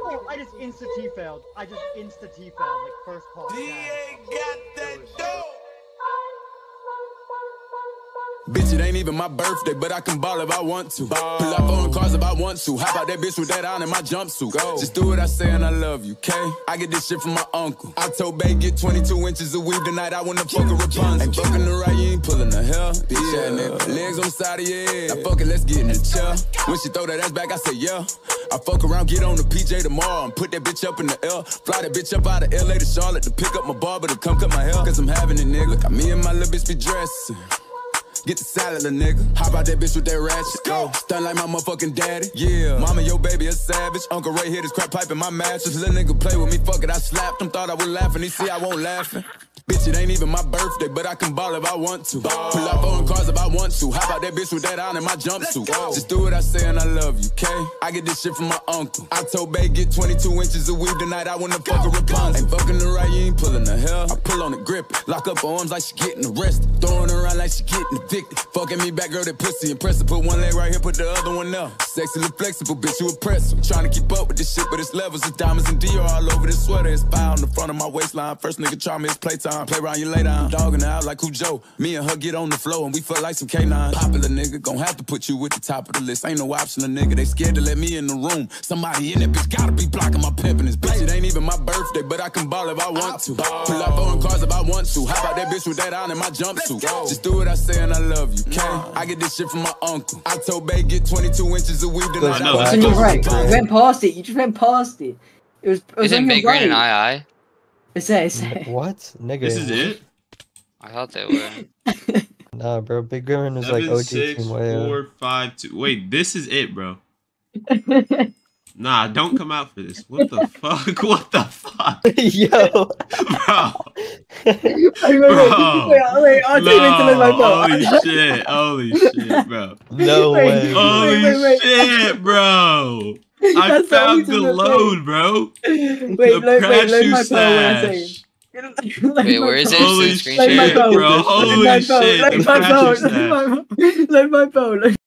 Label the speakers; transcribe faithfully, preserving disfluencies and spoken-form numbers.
Speaker 1: Oh, I just insta T failed. I just insta T failed, like first pause.
Speaker 2: D A got that dope.
Speaker 3: Bitch, it ain't even my birthday, but I can ball if I want to. Ball. Pull up on cars if I want to. How about that bitch with that on in my jumpsuit? Go. Just do what I say and I love you, okay? I get this shit from my uncle. I told Bay get twenty-two inches of weave tonight. I wanna fuck a Rapunzel. Ain't fucking the right, you ain't pulling the hell. Bitch, yeah, nigga. Legs on the side of your head. Now fuck it, let's get in the chair. When she throw that ass back, I say yeah. I fuck around, get on the P J tomorrow and put that bitch up in the L. Fly that bitch up out of L A to Charlotte to pick up my barber to come cut my hair. Cause I'm having it, nigga. Look, me and my little bitch be dressing. Get the salad, little nigga. Hop out that bitch with that ratchet. Go. Stun like my motherfucking daddy. Yeah. Mama, your baby a savage. Uncle Ray hit his crack pipe in my mattress. Little nigga play with me, fuck it, I slapped him. Thought I was laughing, he see I won't laughing. Bitch, it ain't even my birthday, but I can ball if I want to. Ball. Pull up on cars if I want to. How about that bitch with that on in my jumpsuit? Just do what I say and I love you, okay? I get this shit from my uncle. I told Bay get twenty-two inches of weave tonight. I wanna fuck a Rapunzel. Ain't fucking the right, you ain't pulling the hell. I pull on the grip, lock up her arms like she getting arrested. Throwing her around like she getting addicted. Fucking me back, girl, that pussy impressive. Put one leg right here, put the other one up. Sexy, flexible, bitch, you impressive. Trying to keep up with this shit, but it's levels. It's diamonds and Dior all over this sweater. It's fire on the front of my waistline. First nigga try me, it's playtime. Play around you later. I'm dogging out like Cujo. Me and her get on the floor and we fuck like some K nine. Popular nigga, gon' have to put you at the top of the list. Ain't no option, a nigga. They scared to let me in the room. Somebody in that bitch gotta be blocking my pimpin'. This bitch, it ain't even my birthday, but I can ball if I want to. Pull up on cars if I want to. How about that bitch with that on in my jumpsuit? Just do what I say and I love you, okay? I get this shit from my uncle. I told Bay get twenty-two inches of weed tonight.
Speaker 4: No, no, you're right. You went past it. You just went past it. It was. It was
Speaker 5: Isn't Big Green and I I?
Speaker 4: It's it. It's it.
Speaker 6: What? Nigga.
Speaker 7: This is it?
Speaker 5: I thought they were.
Speaker 6: Nah, bro. Big Green was
Speaker 7: Seven,
Speaker 6: like O G
Speaker 7: six,
Speaker 6: team way
Speaker 7: four, five, two. Wait, this is it, bro. Nah, don't come out for this. What the fuck? What the fuck?
Speaker 6: Yo.
Speaker 7: Bro.
Speaker 4: Wait, wait,
Speaker 7: Bro.
Speaker 4: wait, wait, I'll take it to my phone.
Speaker 7: Holy shit. Holy shit, bro.
Speaker 6: No
Speaker 4: Wait,
Speaker 6: way.
Speaker 7: Holy
Speaker 4: wait, wait.
Speaker 7: shit, bro. I
Speaker 4: That's the
Speaker 7: found the
Speaker 4: reason I'm
Speaker 7: load, bro.
Speaker 4: Wait,
Speaker 7: The
Speaker 4: wait, wait,
Speaker 7: crash
Speaker 4: load
Speaker 7: you
Speaker 4: my phone when I say
Speaker 7: stash.
Speaker 5: Wait, where is it?
Speaker 7: Holy
Speaker 5: Screen
Speaker 7: shit,
Speaker 5: share?
Speaker 7: bro. Holy shit. The
Speaker 4: Load my
Speaker 7: crash you
Speaker 4: phone,
Speaker 7: stash.
Speaker 4: load my phone, load my phone.